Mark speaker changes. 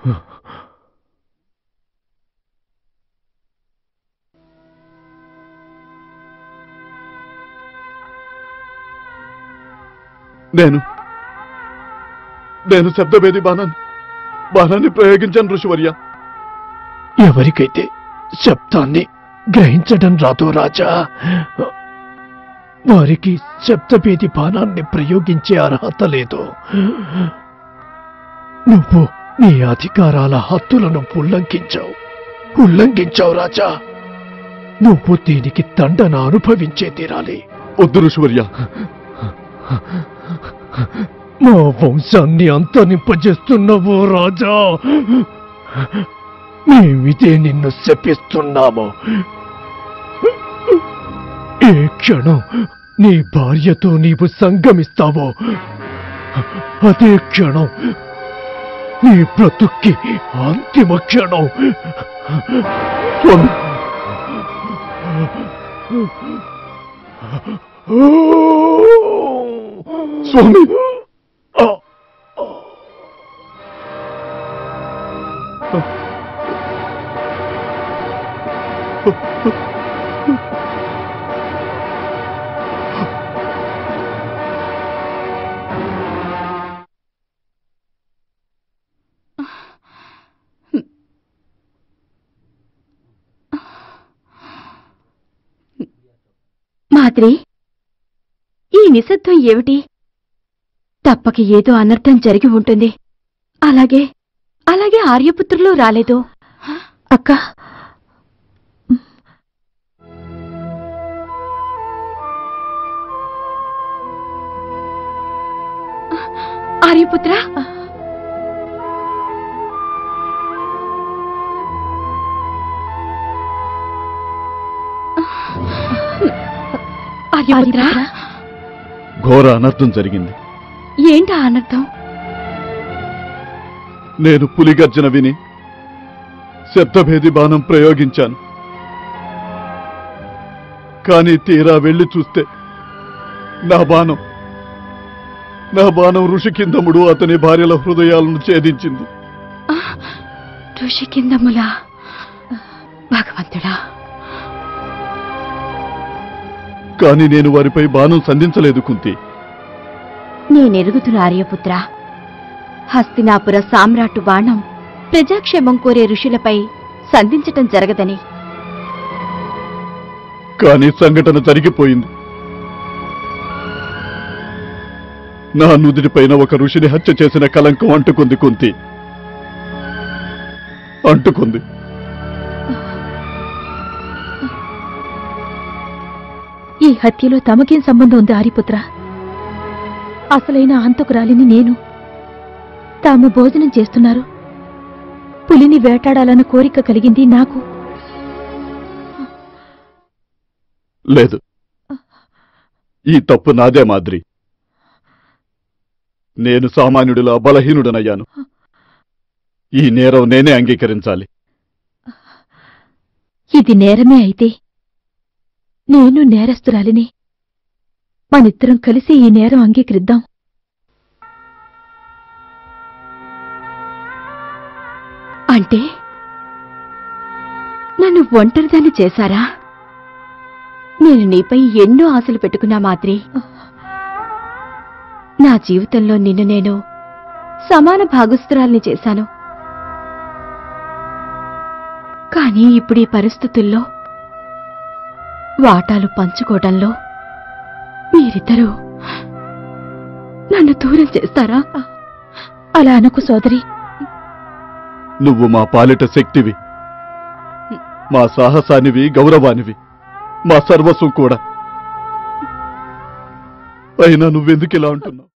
Speaker 1: నేను శబ్దభేది బాణాన్ని ప్రయోగించాను ఋషివర్య.
Speaker 2: ఎవరికైతే శబ్దాన్ని గ్రహించడం రాదో రాజా, వారికి శబ్దభేది బాణాన్ని ప్రయోగించే అర్హత లేదు. నువ్వు నీ అధికారాల హద్దులను ఉల్లంఘించావు రాజా. నువ్వు దీనికి దండన అనుభవించే తీరాలి.
Speaker 1: వద్దు ఋషివర్య.
Speaker 2: మా వంశాన్ని అంతరింపజేస్తున్నావు రాజా. మేమిదే నిన్ను శపిస్తున్నాము. ఏ క్షణం నీ భార్యతో నీవు సంగమిస్తావో అదే క్షణం నీ బ్రతుక్కి అంతిమ క్షణం.
Speaker 1: స్వామి,
Speaker 3: మాద్రి, ఈ నిశ్శబ్దం ఏమిటి? తప్పక ఏదో అనర్థం జరిగి ఉంటుంది. అలాగే ఆర్యపుత్రులు రాలేదు.
Speaker 4: అక్క,
Speaker 3: ఆర్యపుత్ర, ఆర్యపుత్ర,
Speaker 1: ఘోర అనర్థం జరిగింది.
Speaker 3: ఏంటా అనర్థం?
Speaker 1: నేను పులిగర్జన విని శబ్దభేది బాణం ప్రయోగించాను. కానీ తీరా వెళ్లి చూస్తే నా బాణం ఋషికిందముడు అతని భార్యల హృదయాలను ఛేదించింది.
Speaker 3: ఋషికిందములా? భగవంతుడా!
Speaker 1: కానీ నేను వారిపై బాణం సంధించలేదు కుంతి.
Speaker 3: నేనెరుగుతున్న ఆర్యపుత్ర, హస్తినాపుర సామ్రాట్టు బాణం ప్రజాక్షేమం కోరే ఋషులపై సంధించటం జరగదని.
Speaker 1: కానీ సంఘటన జరిగిపోయింది. నా నుదిటిపైన ఒక ఋషిని హత్య చేసిన కలంకం అంటుకుంది కుంతి, అంటుకుంది.
Speaker 4: ఈ హత్యలో తమకేం సంబంధం ఉంది ఆర్యపుత్ర? అసలైన హంతకురాలిని నేను. తాము భోజనం చేస్తున్నారు. పులిని వేటాడాలన్న కోరిక కలిగింది నాకు.
Speaker 1: లేదు, ఈ తప్పు నాదే మాద్రి. నేను సామాన్యుడిలా బలహీనుడనయ్యాను. ఈ నేరం నేనే అంగీకరించాలి.
Speaker 4: ఇది నేరమే అయితే నేను నేరస్తురాలిని. మనిద్దరం కలిసి ఈ నేరం అంగీకరిద్దాం.
Speaker 3: అంటే నన్ను ఒంటరిదాన్ని చేశారా? నేను నీపై ఎన్నో ఆశలు పెట్టుకున్నా మాద్రి. నా జీవితంలో నిన్ను నేను సమాన భాగస్తురాల్ని చేశాను. కానీ ఇప్పుడు ఈ పరిస్థితుల్లో వాటాలు పంచుకోవడంలో మీరిద్దరూ నన్ను దూరం చేస్తారా?
Speaker 4: అలా అనకు సోదరి.
Speaker 1: నువ్వు మా పాలిట శక్తివి, మా సాహసానివి, గౌరవానివి, మా సర్వస్వం కూడా. అయినా నువ్వెందుకు ఇలా అంటున్నావు?